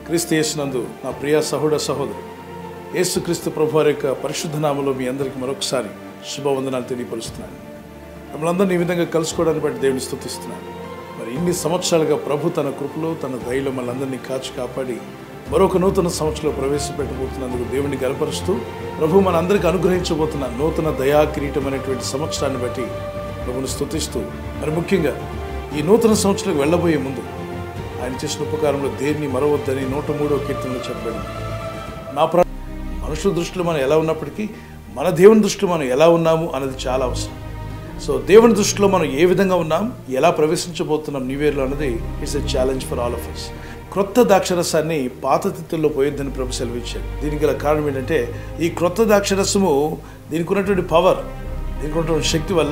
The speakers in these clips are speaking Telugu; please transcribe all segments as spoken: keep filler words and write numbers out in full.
క్రీస్తు యేసునందు నా ప్రియ సహోదర సహోదరు యేసుక్రీస్తు ప్రభువారి యొక్క పరిశుద్ధ నామములో మీ అందరికీ మరొకసారి శుభవందనాలు తెలియపరుస్తున్నాను. మమ్మల్ని ఈ విధంగా కలుసుకోవడానికి బట్టి దేవుని స్తుతిస్తున్నాను. మరి ఇన్ని సంవత్సరాలుగా ప్రభు తన కృపలో తన దయలో మనందరినీ కాచి కాపాడి మరొక నూతన సంవత్సరంలో ప్రవేశపెట్టబోతున్నందుకు దేవుని గర్వపరుస్తూ ప్రభు మన అందరికీ అనుగ్రహించబోతున్న నూతన దయా కిరీటం అనేటువంటి సంవత్సరాన్ని బట్టి ప్రభుని స్తుతిస్తూ మరి ముఖ్యంగా ఈ నూతన సంవత్సరాలకు వెళ్ళబోయే ముందు ఆయన చేసిన ఉపకారంలో దేన్ని మరవద్దని నూట మూడో కీర్తనలో చెప్పబడింది. నా ప్ర మనుషుల దృష్టిలో మనం ఎలా ఉన్నప్పటికీ మన దేవుని దృష్టిలో మనం ఎలా ఉన్నాము అన్నది చాలా అవసరం. సో దేవుని దృష్టిలో మనం ఏ విధంగా ఉన్నాం, ఎలా ప్రవేశించబోతున్నాం న్యూ ఇయర్లో అన్నది it's a challenge for all of us. క్రొత్త ద్రాక్షరసాన్ని పాత తిత్తుల్లో పోయొద్దని ప్రభు సెలవిచ్చాడు. దీనికి గల కారణం ఏంటంటే ఈ క్రొత్త ద్రాక్షరసము దీనికి ఉన్నటువంటి పవర్, దీనికి ఉన్నటువంటి శక్తి వల్ల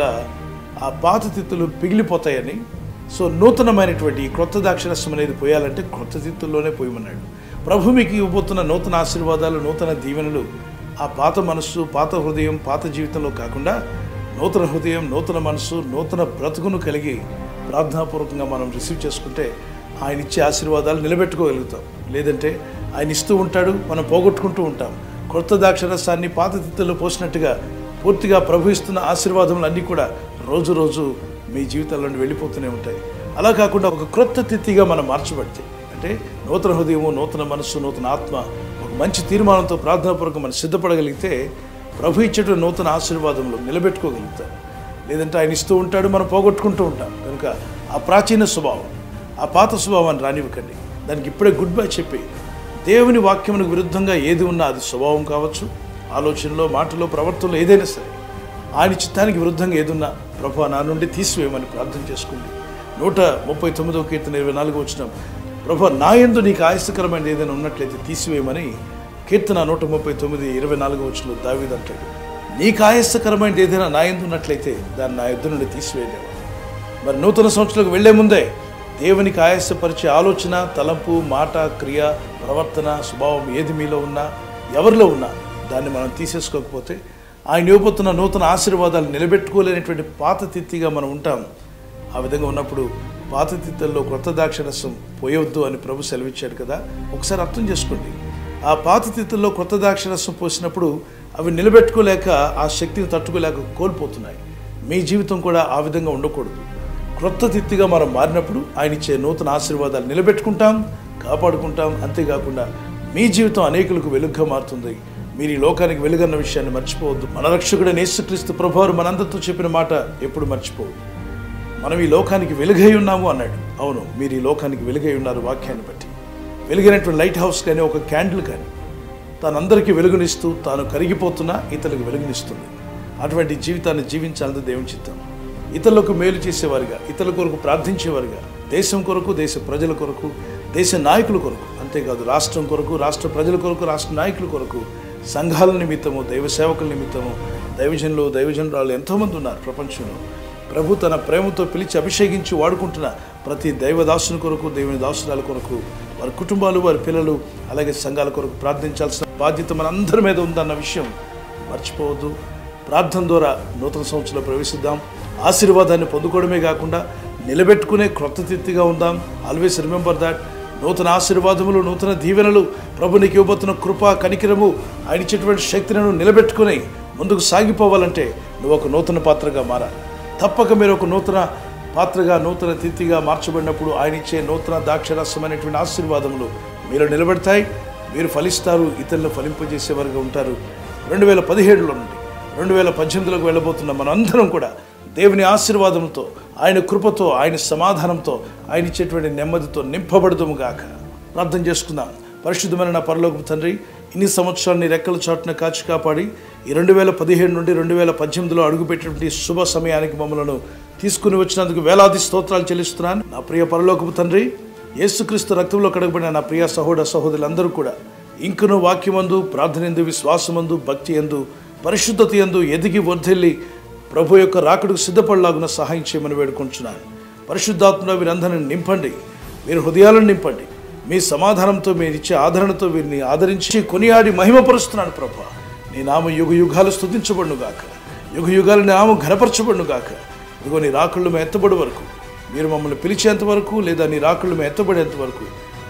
ఆ పాత తిత్తులు పిగిలిపోతాయని, సో నూతనమైనటువంటి ఈ క్రొత్త ద్రాక్షరసం అనేది పోయాలంటే క్రొత్త తిత్తుల్లోనే పోయమన్నాడు. ప్రభు మీకు ఇవ్వబోతున్న నూతన ఆశీర్వాదాలు, నూతన దీవెనలు ఆ పాత మనస్సు, పాత హృదయం, పాత జీవితంలో కాకుండా నూతన హృదయం, నూతన మనస్సు, నూతన బ్రతుకును కలిగి ప్రార్థనాపూర్వకంగా మనం రిసీవ్ చేసుకుంటే ఆయన ఇచ్చే ఆశీర్వాదాలు నిలబెట్టుకోగలుగుతాం. లేదంటే ఆయన ఇస్తూ ఉంటాడు, మనం పోగొట్టుకుంటూ ఉంటాం. క్రొత్త ద్రాక్షరసాన్ని పాత తిత్తుల్లో పోసినట్టుగా పూర్తిగా ప్రభు ఇస్తున్న ఆశీర్వాదములు అన్నీ కూడా రోజు రోజు మీ జీవితాల్లో వెళ్ళిపోతూనే ఉంటాయి. అలా కాకుండా ఒక క్రొత్త తిత్తిగా మనం మార్చబడితే, అంటే నూతన హృదయము, నూతన మనస్సు, నూతన ఆత్మ, ఒక మంచి తీర్మానంతో ప్రార్థనాపూర్వకం మనం సిద్ధపడగలిగితే ప్రభు ఇచ్చేటువంటి నూతన ఆశీర్వాదంలో నిలబెట్టుకోగలుగుతాం. లేదంటే ఆయన ఇస్తూ ఉంటాడు, మనం పోగొట్టుకుంటూ ఉంటాం. కనుక ఆ ప్రాచీన స్వభావం, ఆ పాత స్వభావాన్ని రానివ్వకండి. దానికి ఇప్పుడే గుడ్ బై చెప్పి దేవుని వాక్యమునకు విరుద్ధంగా ఏది ఉన్నా, అది స్వభావం కావచ్చు, ఆలోచనలో, మాటలో, ప్రవర్తనలో ఏదైనా సరే, ఆయన చిత్తానికి విరుద్ధంగా ఏదున్నా ప్రభు నా నుండి తీసివేయమని ప్రార్థన చేసుకోండి. నూట ముప్పై తొమ్మిదవ కీర్తన ఇరవై నాలుగు వచ్చినాం, ప్రభు నా యందు నీకు ఆయాసకరమైనది ఏదైనా ఉన్నట్లయితే తీసివేయమని కీర్తన నూట ముప్పై తొమ్మిది ఇరవై నాలుగు వచ్చిన దావీదు అంటాడు. నీకు ఆయాసకరమైనది ఏదైనా నా యందు ఉన్నట్లయితే దాన్ని నా యుద్ధ నుండి తీసివేయలేవా. మరి నూతన సంవత్సరాలకు వెళ్లే ముందే దేవునికి ఆయాసపరిచే ఆలోచన, తలంపు, మాట, క్రియ, ప్రవర్తన, స్వభావం ఏది మీలో ఉన్నా, ఎవరిలో ఉన్నా దాన్ని మనం తీసేసుకోకపోతే ఆయన ఇవ్వబోతున్న నూతన ఆశీర్వాదాలు నిలబెట్టుకోలేనటువంటి పాత తిత్తిగా మనం ఉంటాం. ఆ విధంగా ఉన్నప్పుడు పాత తిత్తుల్లో క్రొత్త ద్రాక్షరసం పోయవద్దు అని ప్రభు సెలవిచ్చాడు కదా. ఒకసారి అర్థం చేసుకోండి. ఆ పాత తిత్తుల్లో క్రొత్త ద్రాక్షరసం పోసినప్పుడు అవి నిలబెట్టుకోలేక, ఆ శక్తిని తట్టుకోలేక కోల్పోతున్నాయి. మీ జీవితం కూడా ఆ విధంగా ఉండకూడదు. క్రొత్త తిత్తిగా మనం మారినప్పుడు ఆయన ఇచ్చే నూతన ఆశీర్వాదాలు నిలబెట్టుకుంటాం, కాపాడుకుంటాం. అంతేకాకుండా మీ జీవితం అనేకులకు వెలుగుగా మారుతుంది. మీరు ఈ లోకానికి వెలుగన్న విషయాన్ని మర్చిపోవద్దు. మన రక్షకుడైన యేసుక్రీస్తు ప్రభువారు మనందరితో చెప్పిన మాట ఎప్పుడు మర్చిపోవద్దు. మనం ఈ లోకానికి వెలుగై ఉన్నాము అన్నాడు. అవును, మీరు ఈ లోకానికి వెలుగై ఉన్నారు. వాక్యాన్ని బట్టి వెలుగైనటువంటి లైట్ హౌస్ కానీ, ఒక క్యాండిల్ కానీ తానందరికీ వెలుగునిస్తూ తాను కరిగిపోతున్నా ఇతరులకు వెలుగునిస్తుంది. అటువంటి జీవితాన్ని జీవించాలని దేవుని చిత్తం. ఇతరులకు మేలు చేసేవారుగా, ఇతరుల కొరకు ప్రార్థించేవారుగా, దేశం కొరకు, దేశ ప్రజల కొరకు, దేశ నాయకుల కొరకు, అంతేకాదు రాష్ట్రం కొరకు, రాష్ట్ర ప్రజల కొరకు, రాష్ట్ర నాయకుల కొరకు, సంఘాల నిమిత్తము, దైవ సేవకుల నిమిత్తము, దైవజనులు, దైవజనురాలు ఎంతోమంది ఉన్నారు ప్రపంచంలో. ప్రభు తన ప్రేమతో పిలిచి అభిషేకించి వాడుకుంటున్న ప్రతి దైవదాసుని కొరకు, దేవుని దాసురాల కొరకు, వారి కుటుంబాలు, వారి పిల్లలు, అలాగే సంఘాల కొరకు ప్రార్థించాల్సిన బాధ్యత మన అందరి మీద ఉందన్న విషయం మర్చిపోవద్దు. ప్రార్థన ద్వారా నూతన సంవత్సరంలో ప్రవేశిద్దాం. ఆశీర్వాదాన్ని పొందుకోవడమే కాకుండా నిలబెట్టుకునే క్రొత్త తిత్తిగా ఉందాం. Always remember that. నూతన ఆశీర్వాదములు, నూతన దీవెనలు, ప్రభు నీకు ఇవ్వబోతున్న కృప, కనికరము, ఆయన ఇచ్చేటువంటి శక్తిని నిలబెట్టుకుని ముందుకు సాగిపోవాలంటే నువ్వు ఒక నూతన పాత్రగా మారాలి. తప్పక మీరు ఒక నూతన పాత్రగా, నూతన తిత్తిగా మార్చబడినప్పుడు ఆయన ఇచ్చే నూతన ద్రాక్షరసమైనటువంటి ఆశీర్వాదములు మీరు నిలబెడతాయి. మీరు ఫలిస్తారు, ఇతరులను ఫలింపజేసేవారుగా ఉంటారు. రెండు వేల పదిహేడులో నుండి రెండు వేల పద్దెనిమిదిలోకి వెళ్ళబోతున్న మనందరం కూడా దేవుని ఆశీర్వాదంతో, ఆయన కృపతో, ఆయన సమాధానంతో, ఆయన ఇచ్చేటువంటి నెమ్మదితో నింపబడదుము గాక. ప్రార్థన చేసుకుందాం. పరిశుద్ధమైన నా పరలోకపు తండ్రి, ఇన్ని సంవత్సరాలని రెక్కల చాటున కాచి కాపాడి ఈ రెండు వేల పదిహేడు నుండి రెండు వేల పద్దెనిమిదిలో అడుగుపెట్టినటువంటి శుభ సమయానికి మమ్మలను తీసుకుని వచ్చినందుకు వేలాది స్తోత్రాలు చెల్లిస్తున్నాను. నా ప్రియ పరలోకపు తండ్రి, యేసుక్రీస్తు రక్తంలో కడగబడిన నా ప్రియ సహోదర సహోదరులందరూ కూడా ఇంకనూ వాక్యమందు, ప్రార్థనందు, విశ్వాసమందు, భక్తి యందు, పరిశుద్ధత యందు ఎదిగి వర్ధిల్లి ప్రభు యొక్క రాకడకు సిద్ధపడలాగున సహాయం చేయమని వేడుకుంటున్నాను. పరిశుద్ధాత్మలో వీరందరిని నింపండి, మీరు హృదయాలను నింపండి. మీ సమాధానంతో, మీరు ఇచ్చే ఆదరణతో వీరిని ఆదరించి కొనియాడి మహిమపరుస్తున్నాను. ప్రభు నీ నామ యుగ యుగాలు స్తుతించబడును గాక, యుగ యుగాలు నీ నామం ఘనపరచబడును గాక. ఇదిగో నీ రాకళ్ళు మేము ఎత్తబడి వరకు, మీరు మమ్మల్ని పిలిచేంత వరకు, లేదా నీ రాకళ్ళు మేము ఎత్తబడేంత వరకు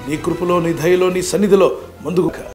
నీ కృపలో, నీ దయలో, నీ సన్నిధిలో ముందుకు